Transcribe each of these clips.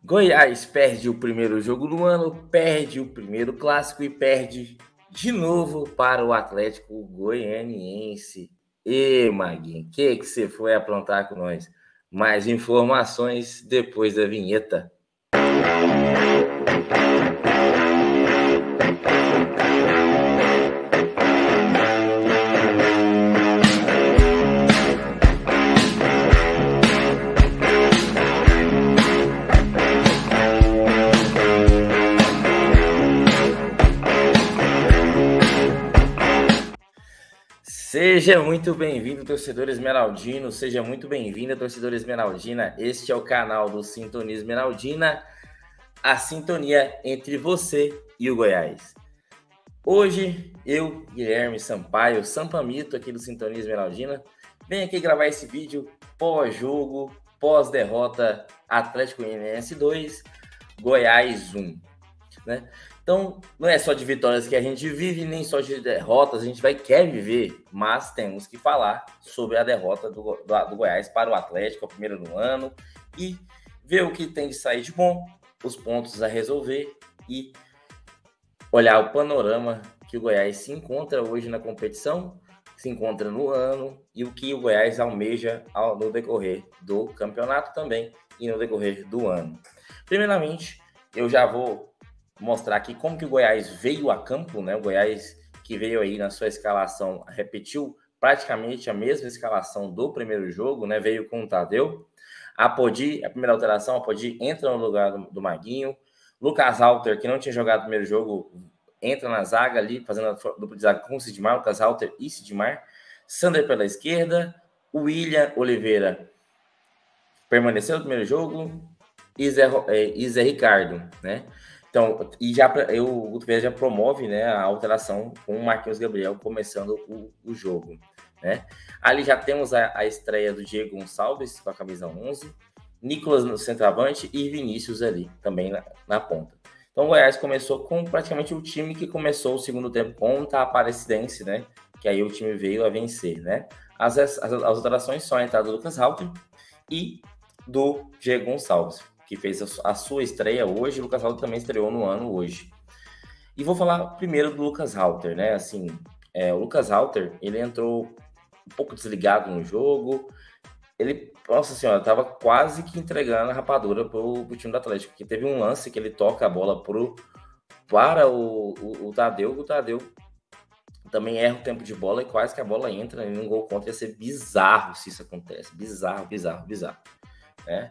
Goiás perde o primeiro jogo do ano, perde o primeiro clássico e perde de novo para o Atlético Goianiense. E Maguinho, o que você foi aprontar com nós? Mais informações depois da vinheta. Seja muito bem-vindo, torcedor esmeraldino. Seja muito bem-vinda, torcedor esmeraldina. Este é o canal do Sintonia Esmeraldina, a sintonia entre você e o Goiás. Hoje, eu, Guilherme Sampaio, Sampamito, aqui do Sintonia Esmeraldina, venho aqui gravar esse vídeo pós-jogo, pós-derrota Atlético Goianiense 2, Goiás 1, né? Então, não é só de vitórias que a gente vive, nem só de derrotas, a gente quer viver, mas temos que falar sobre a derrota do Goiás para o Atlético, o primeiro do ano, e ver o que tem de sair de bom, os pontos a resolver e olhar o panorama que o Goiás se encontra hoje na competição, se encontra no ano e o que o Goiás almeja no decorrer do campeonato também e no decorrer do ano. Primeiramente, eu já vou mostrar aqui como que o Goiás veio a campo, né? O Goiás que veio aí na sua escalação, repetiu praticamente a mesma escalação do primeiro jogo, né? Veio com o Tadeu. Apodi, a primeira alteração, Apodi entra no lugar do Maguinho. Lucas Halter, que não tinha jogado o primeiro jogo, entra na zaga ali, fazendo a dupla de zaga com o Sidmar, Lucas Halter e Sidmar. Sander pela esquerda. William Oliveira permaneceu no primeiro jogo. E Zé Ricardo, né? Então, o Guto Ferreira já promove, né, a alteração com o Marquinhos Gabriel começando o jogo, né? Ali já temos a estreia do Diego Gonçalves com a camisa 11, Nicolas no centroavante e Vinícius ali também na ponta. Então o Goiás começou com praticamente o time que começou o segundo tempo contra a Aparecidense, né? Que aí o time veio a vencer, né? As alterações são a entrada do Lucas Halter e do Diego Gonçalves, que fez a sua estreia hoje. O Lucas Halter também estreou no ano hoje. E vou falar primeiro do Lucas Halter, né? Assim, o Lucas Halter, ele entrou um pouco desligado no jogo. Ele, nossa senhora, tava quase que entregando a rapadura pro time do Atlético, porque teve um lance que ele toca a bola para o Tadeu. O Tadeu também erra o tempo de bola e quase que a bola entra em um gol contra. Ia ser bizarro se isso acontece. Bizarro, né?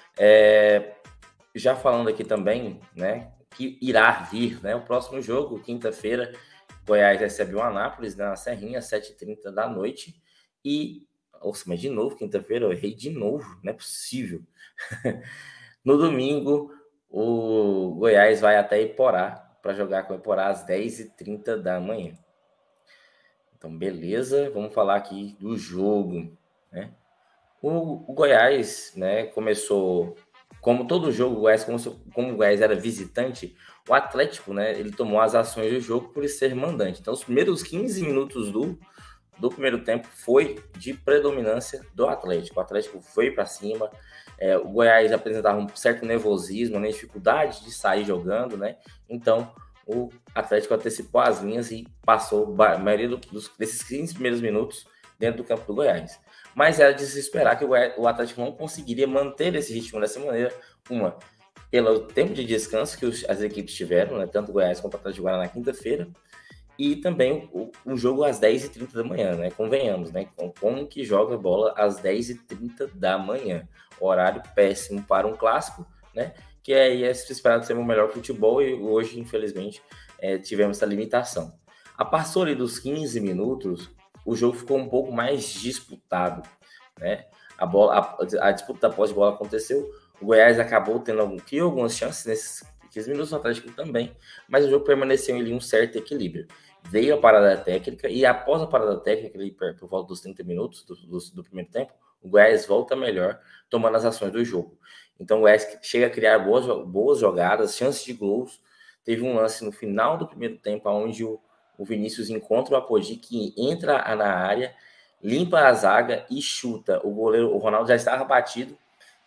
Já falando aqui também, né, que irá vir, né, o próximo jogo, quinta-feira, Goiás recebe o Anápolis, né, na Serrinha, 7h30 da noite, e, nossa, mas de novo, quinta-feira, eu errei de novo, não é possível. No domingo, o Goiás vai até Iporá, para jogar com o Iporá às 10h30 da manhã. Então, beleza, vamos falar aqui do jogo, né. O Goiás, né, começou, como todo jogo, como o Goiás era visitante, o Atlético, né, ele tomou as ações do jogo por ser mandante. Então, os primeiros 15 minutos do primeiro tempo foi de predominância do Atlético. O Atlético foi para cima, o Goiás apresentava um certo nervosismo, né, dificuldade de sair jogando, né? Então, o Atlético antecipou as linhas e passou a maioria desses 15 primeiros minutos dentro do campo do Goiás. Mas era de se esperar que o Atlético não conseguiria manter esse ritmo dessa maneira, pelo tempo de descanso que as equipes tiveram, né, tanto o Goiás quanto o Atlético Guaraná na quinta-feira, e também o jogo às 10h30 da manhã, né, convenhamos, né, como que joga bola às 10h30 da manhã, horário péssimo para um clássico, né, que aí é esperado ser o melhor futebol, e hoje, infelizmente, tivemos essa limitação. A passou ali dos 15 minutos, o jogo ficou um pouco mais disputado, né? A disputa da posse de bola aconteceu, o Goiás acabou criou algumas chances nesses 15 minutos, o Atlético também, mas o jogo permaneceu em um certo equilíbrio. Veio a parada técnica e após a parada técnica, ali, por volta dos 30 minutos do primeiro tempo, o Goiás volta melhor, tomando as ações do jogo. Então o Goiás chega a criar boas jogadas, chances de gols. Teve um lance no final do primeiro tempo, onde o Vinícius encontra o Apodi, que entra na área, limpa a zaga e chuta. O goleiro, o Ronaldo, já estava batido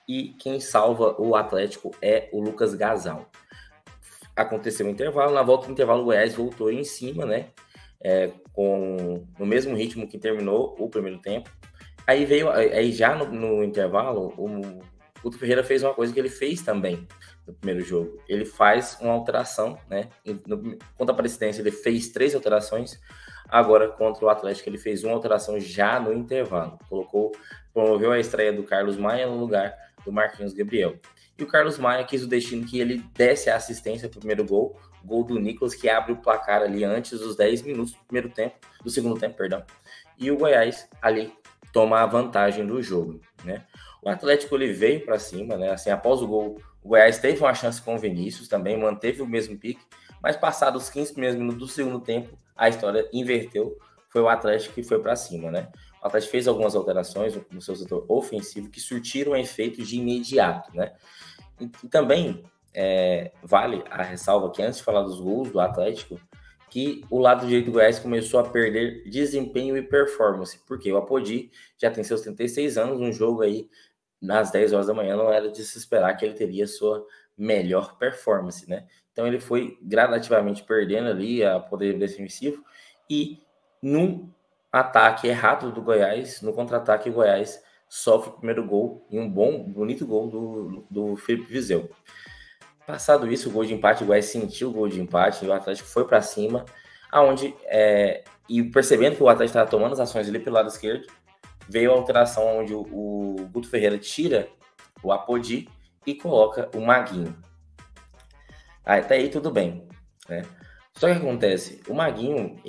e quem salva o Atlético é o Lucas Gazal. Aconteceu o intervalo, na volta do intervalo o Goiás voltou em cima, né? No mesmo ritmo que terminou o primeiro tempo. Aí já no intervalo, o Guto Ferreira fez uma coisa que ele fez também no primeiro jogo. Ele faz uma alteração, né? Contra a Aparecidense ele fez 3 alterações. Agora, contra o Atlético, ele fez uma alteração já no intervalo. Promoveu a estreia do Carlos Maia no lugar do Marquinhos Gabriel. E o Carlos Maia quis o destino que ele desse a assistência para o primeiro gol do Nicolas, que abre o placar ali antes dos 10 minutos do segundo tempo, perdão. E o Goiás ali toma a vantagem do jogo, né? O Atlético ele veio para cima, né? Assim, após o gol, o Goiás teve uma chance com o Vinícius, também manteve o mesmo pique, mas passados os 15 primeiros minutos do segundo tempo, a história inverteu, foi o Atlético que foi para cima, né? O Atlético fez algumas alterações no seu setor ofensivo que surtiram efeito de imediato, né? E também vale a ressalva que antes de falar dos gols do Atlético, que o lado direito do Goiás começou a perder desempenho e performance, porque o Apodi já tem seus 36 anos, um jogo aí nas 10 horas da manhã não era de se esperar que ele teria sua melhor performance, né? Então ele foi gradativamente perdendo ali a poder defensivo e num ataque errado do Goiás, no contra-ataque o Goiás sofre o primeiro gol e um bonito gol do Felipe Viseu. Passado isso, o gol de empate, o Goiás sentiu o gol de empate e o Atlético foi para cima, e percebendo que o Atlético estava tomando as ações ali pelo lado esquerdo, veio a alteração onde o Guto Ferreira tira o Apodi e coloca o Maguinho. Até aí tudo bem, né? Só que acontece, o Maguinho,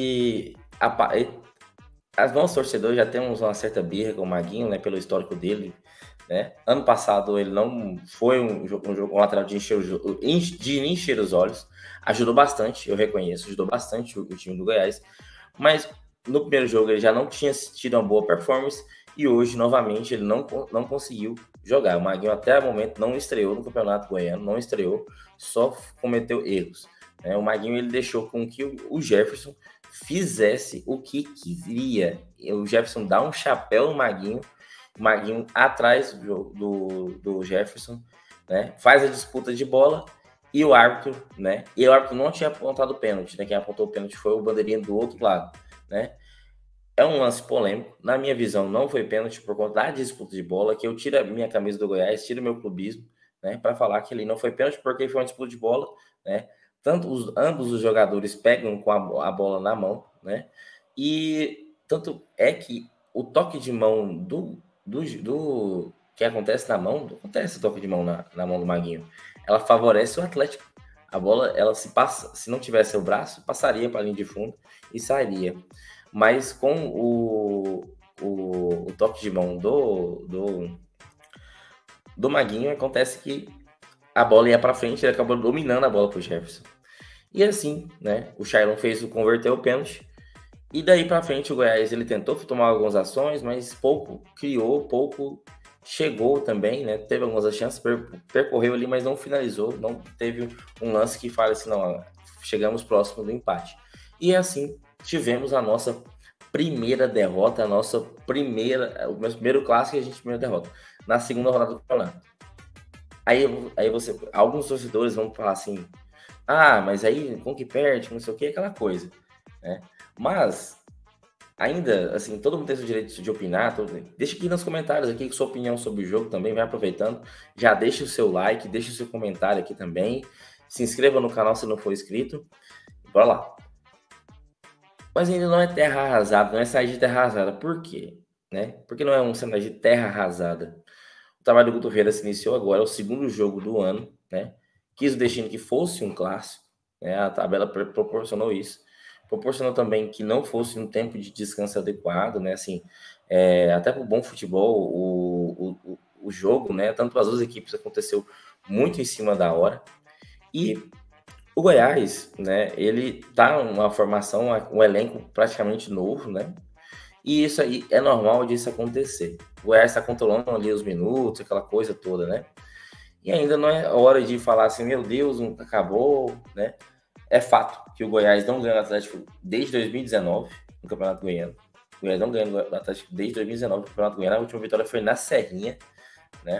nós torcedores já temos uma certa birra com o Maguinho, né, pelo histórico dele, né? Ano passado ele não foi um lateral de encher os olhos, ajudou bastante, eu reconheço, ajudou bastante o time do Goiás, mas no primeiro jogo ele já não tinha tido uma boa performance e hoje, novamente, ele não conseguiu jogar. O Maguinho até o momento não estreou no Campeonato Goiano, não estreou, só cometeu erros, né? O Maguinho ele deixou com que o Jefferson fizesse o que queria. O Jefferson dá um chapéu no Maguinho, o Maguinho atrás do Jefferson, né? Faz a disputa de bola e o árbitro, né? E o árbitro não tinha apontado o pênalti, né? Quem apontou o pênalti foi o bandeirinha do outro lado, né? É um lance polêmico, na minha visão não foi pênalti por conta da disputa de bola, que eu tiro a minha camisa do Goiás, tiro meu clubismo, né? Para falar que ele não foi pênalti porque foi uma disputa de bola, né? Ambos os jogadores pegam com a bola na mão, né? E tanto é que o toque de mão do que acontece na mão, acontece o toque de mão na mão do Maguinho, ela favorece o Atlético. A bola, ela se não tivesse o braço, passaria para a linha de fundo e sairia. Mas com o toque de mão do Maguinho, acontece que a bola ia para frente, ele acabou dominando a bola para o Jefferson. E assim, né, o Shailon converteu o pênalti. E daí para frente o Goiás ele tentou tomar algumas ações, mas pouco chegou também, né? Teve algumas chances, percorreu ali, mas não finalizou, não teve um lance que fale assim, não, chegamos próximo do empate. E assim tivemos a nossa primeira derrota, o primeiro clássico e a gente primeira derrota na segunda rodada do campeonato. Aí alguns torcedores vão falar assim, mas aí com que perde, não sei o que, aquela coisa, né? Mas ainda, assim, todo mundo tem o direito de opinar. Deixa aqui nos comentários aqui sua opinião sobre o jogo também, vai aproveitando. Já deixa o seu like, deixa o seu comentário aqui também. Se inscreva no canal se não for inscrito. Bora lá. Mas ainda não é terra arrasada, não é sair de terra arrasada. Por quê? Né? Porque não é um cenário de terra arrasada. O trabalho do Guto Ferreira se iniciou agora, é o segundo jogo do ano, né? Quis o destino que fosse um clássico, né? A tabela proporcionou isso. Proporcionou também que não fosse um tempo de descanso adequado, né? Assim, até para o bom futebol, o jogo, né? Tanto as duas equipes aconteceu muito em cima da hora. E o Goiás, né? Ele tá uma formação, um elenco praticamente novo, né? E isso aí é normal disso acontecer. O Goiás está controlando ali os minutos, aquela coisa toda, né? E ainda não é hora de falar assim, meu Deus, acabou, né? É fato que o Goiás não ganha o Atlético desde 2019 no Campeonato Goiano. O Goiás não ganha o Atlético desde 2019 no Campeonato Goiano. A última vitória foi na Serrinha, né?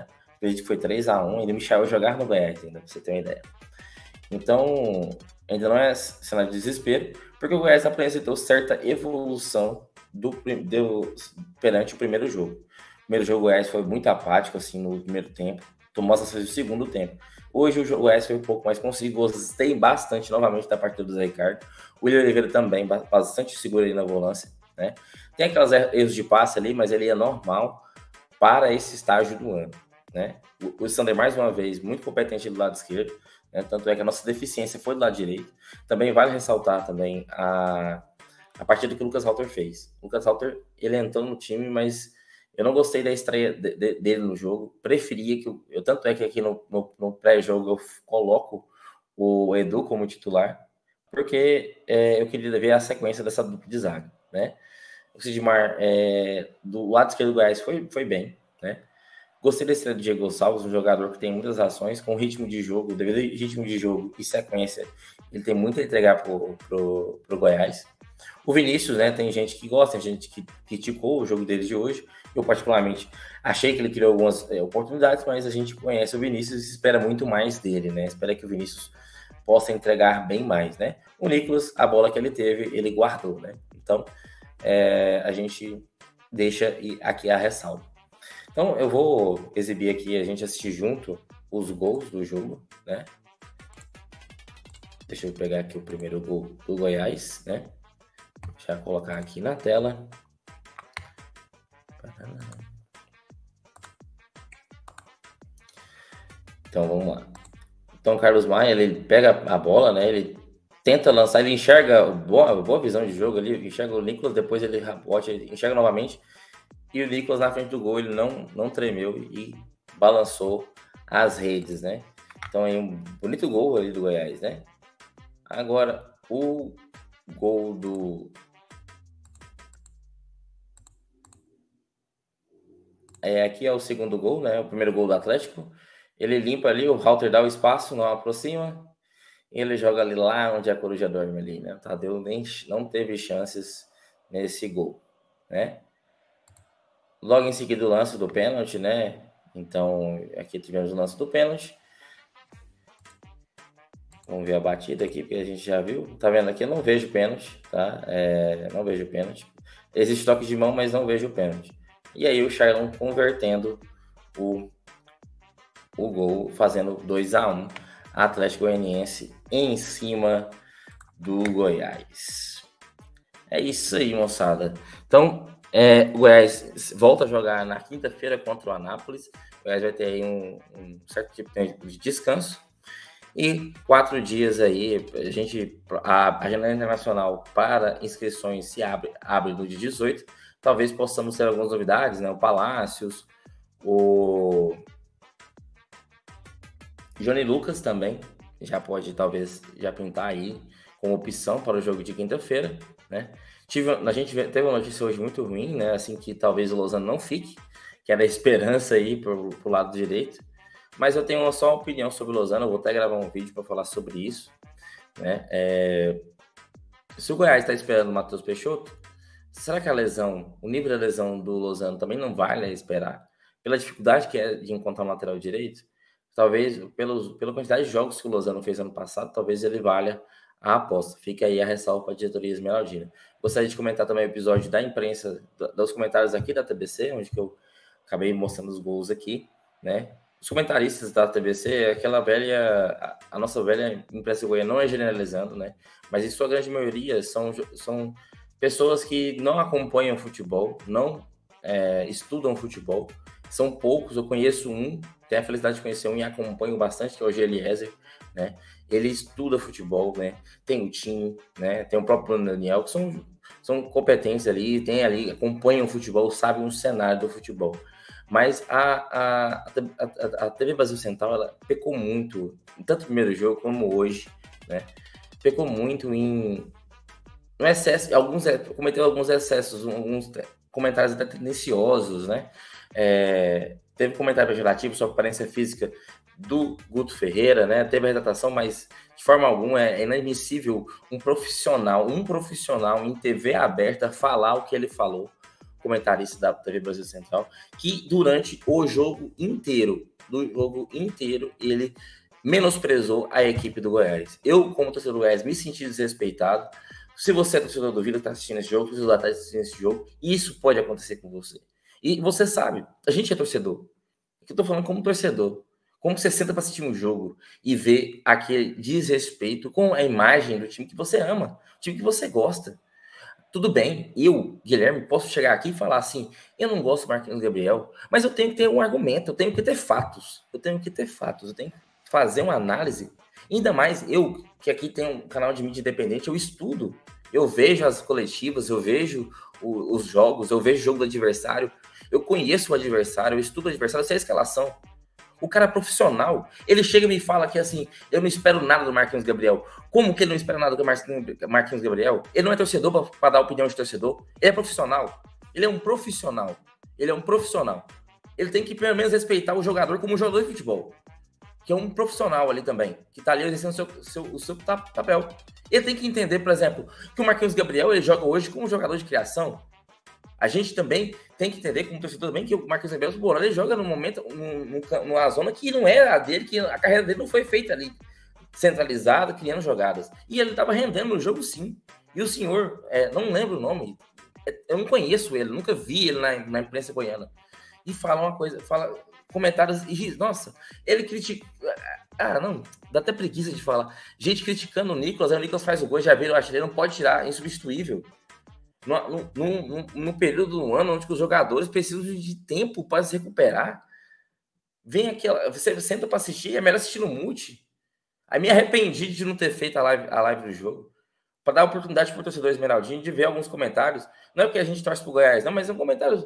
acredito que foi 3-1, ainda o Michael jogar no Goiás, ainda, pra você ter uma ideia. Então, ainda não é cenário de desespero, porque o Goiás apresentou certa evolução perante o primeiro jogo. O primeiro jogo, o Goiás foi muito apático, assim, no primeiro tempo, tomou as ações do segundo tempo. Hoje o Goiás foi um pouco mais consigo, gostei bastante novamente da partida do Zé Ricardo. O William Oliveira também, bastante seguro ali na volância, né? Tem aquelas erros de passe ali, mas ele é normal para esse estágio do ano, né? O Sander, mais uma vez, muito competente do lado esquerdo, né? Tanto é que a nossa deficiência foi do lado direito. Também vale ressaltar também a partida que o Lucas Halter fez. O Lucas Halter, ele entrou no time, mas eu não gostei da estreia dele no jogo. Preferia que tanto é que aqui no pré-jogo eu coloco o Edu como titular, porque eu queria ver a sequência dessa dupla de zaga, né? O Sidmar, do lado esquerdo do Goiás, foi bem, né? Gostei da estreia do Diego Gonçalves, um jogador que tem muitas ações, com ritmo de jogo, devido ao ritmo de jogo e sequência, ele tem muito a entregar pro Goiás. O Vinícius, né, tem gente que gosta, tem gente que criticou o jogo dele de hoje. Eu, particularmente, achei que ele criou algumas oportunidades, mas a gente conhece o Vinícius e espera muito mais dele, né? Espera que o Vinícius possa entregar bem mais, né? O Nicolas, a bola que ele teve, ele guardou, né? Então, a gente deixa aqui a ressalva. Então, eu vou exibir aqui, a gente assistir junto os gols do jogo, né? Deixa eu pegar aqui o primeiro gol do Goiás, né? Deixa eu colocar aqui na tela. Então, vamos lá. Então, Carlos Maia, ele pega a bola, né? Ele tenta lançar, ele enxerga boa visão de jogo ali, enxerga o Nicolas, depois ele rabote, ele enxerga novamente. E o Nicolas na frente do gol, ele não tremeu e balançou as redes, né? Então, aí um bonito gol ali do Goiás, né? Agora, o gol do... aqui é o segundo gol, né? O primeiro gol do Atlético. Ele limpa ali, o Halter dá o espaço, não aproxima. Ele joga ali lá onde a coruja dorme ali, né? O Tadeu não teve chances nesse gol, né? Logo em seguida o lance do pênalti, né? Então, aqui tivemos o lance do pênalti. Vamos ver a batida aqui, porque a gente já viu. Tá vendo aqui? Eu não vejo pênalti, tá? Não vejo pênalti. Existe toque de mão, mas não vejo pênalti. E aí o Shailon convertendo o gol, fazendo 2-1. Atlético Goianiense em cima do Goiás. É isso aí, moçada. Então, o Goiás volta a jogar na quinta-feira contra o Anápolis. O Goiás vai ter aí um certo tipo de descanso. E 4 dias aí, a janela internacional para inscrições se abre no dia 18. Talvez possamos ter algumas novidades, né? O Palácios, o Johnny Lucas também já pode, talvez, já pintar aí como opção para o jogo de quinta-feira, né? A gente teve uma notícia hoje muito ruim, né? Assim, que talvez o Lozano não fique, que era a esperança aí pro lado direito. Mas eu tenho só uma opinião sobre o Lozano, eu vou até gravar um vídeo para falar sobre isso, né? Se o Goiás está esperando o Matheus Peixoto, será que o nível da lesão do Lozano também não vale esperar? Pela dificuldade que é de encontrar um lateral direito, talvez, pela quantidade de jogos que o Lozano fez ano passado, talvez ele valha a aposta. Fica aí a ressalva para a diretoria esmeraldina. Gostaria de comentar também o episódio da imprensa, dos comentários aqui da TBC, onde que eu acabei mostrando os gols aqui, né? Os comentaristas da TBC, aquela velha, a nossa velha imprensa goiana, não é generalizando, né? Mas em sua grande maioria são pessoas que não acompanham futebol, não estudam futebol. São poucos, eu conheço um, tenho a felicidade de conhecer um e acompanho bastante, que é o Eliezer, né? Ele estuda futebol, né? Tem o time, né? Tem o próprio Bruno Daniel, que são competentes ali, tem ali, acompanham o futebol, sabem o cenário do futebol. Mas a TV Brasil Central, ela pecou muito, tanto no primeiro jogo como hoje, né? Pecou muito no excesso, cometeu alguns excessos, alguns comentários até tendenciosos, né? Teve comentário pejorativo sobre a aparência física do Guto Ferreira, né? Teve a retratação, mas de forma alguma é inadmissível um profissional em TV aberta falar o que ele falou comentarista da TV Brasil Central, que durante o jogo inteiro, ele menosprezou a equipe do Goiás. Eu, como torcedor do Goiás, me senti desrespeitado. Se você é torcedor do Vila, está assistindo esse jogo, se você está assistindo esse jogo, isso pode acontecer com você. E você sabe, a gente é torcedor. Aqui eu tô falando como torcedor. Como você senta para assistir um jogo e vê aquele desrespeito com a imagem do time que você ama, time que você gosta. Tudo bem, eu, Guilherme, posso chegar aqui e falar assim, eu não gosto do Marquinhos Gabriel, mas eu tenho que ter um argumento, eu tenho que ter fatos. Eu tenho que fazer uma análise. Ainda mais eu, que aqui tenho um canal de mídia independente, eu estudo. Eu vejo as coletivas, eu vejo os jogos, eu vejo o jogo do adversário, eu conheço o adversário, eu estudo o adversário, eu sei a escalação. O cara é profissional, ele chega e me fala que assim, eu não espero nada do Marquinhos Gabriel. Como que ele não espera nada do Marquinhos Gabriel? Ele não é torcedor para dar opinião de torcedor, ele é profissional. Ele é um profissional. Ele tem que pelo menos respeitar o jogador como um jogador de futebol, que é um profissional ali também, que tá ali exercendo o seu papel. Ele tem que entender, por exemplo, que o Marquinhos Gabriel ele joga hoje como um jogador de criação. A gente também tem que entender, como torcedor também, que o Marquinhos Gabriel ele joga no momento, numa zona que não era a dele, que a carreira dele não foi feita ali, centralizada, criando jogadas. E ele estava rendendo no jogo, sim. E o senhor, não lembro o nome, eu não conheço ele, nunca vi ele na imprensa goiana. E fala comentários, e nossa, ele critica... não, dá até preguiça de falar. Gente criticando o Nicolas, aí o Nicolas faz o gol, já viram, ele não pode tirar, é insubstituível. No período do ano onde os jogadores precisam de tempo para se recuperar. Você senta para assistir, é melhor assistir no multi. Aí me arrependi de não ter feito a live do jogo, para dar oportunidade para o torcedor esmeraldino de ver alguns comentários. Não é porque a gente torce para o Goiás, não, mas são comentários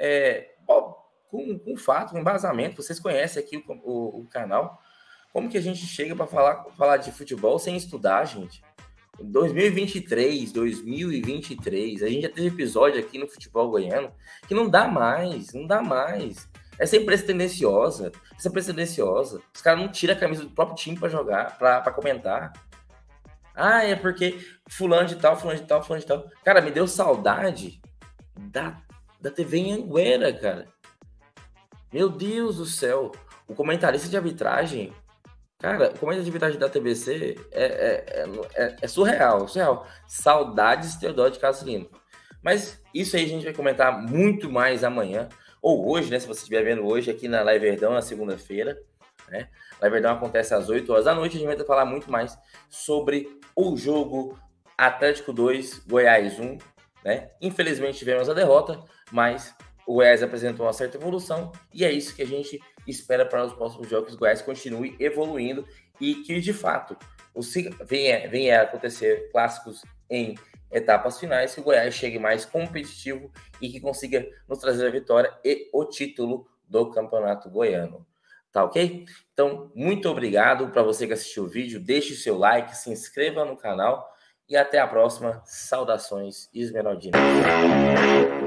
com fato, com embasamento. Vocês conhecem aqui o canal. Como que a gente chega para falar de futebol sem estudar, gente? 2023, a gente já teve episódio aqui no futebol goiano que não dá mais. Essa imprensa tendenciosa. Os caras não tiram a camisa do próprio time para jogar, para comentar. É porque fulano de tal. Cara, me deu saudade da TV em Anguera, cara. Meu Deus do céu. O comentarista de arbitragem... Cara, o comentário de arbitragem da TBC é surreal. Saudades Teodoro de Castro Lima. Mas isso aí a gente vai comentar muito mais amanhã, ou hoje, né? Se você estiver vendo hoje aqui na Live Verdão, na segunda-feira, né? Live Verdão acontece às 8 horas da noite. A gente vai falar muito mais sobre o jogo Atlético 2, Goiás 1, né? Infelizmente tivemos a derrota, mas o Goiás apresentou uma certa evolução e é isso que a gente espera para os próximos jogos. O Goiás continue evoluindo e que, de fato, venha a acontecer clássicos em etapas finais, que o Goiás chegue mais competitivo e que consiga nos trazer a vitória e o título do Campeonato Goiano. Tá ok? Então, muito obrigado para você que assistiu o vídeo. Deixe o seu like, se inscreva no canal e até a próxima. Saudações esmeraldinas.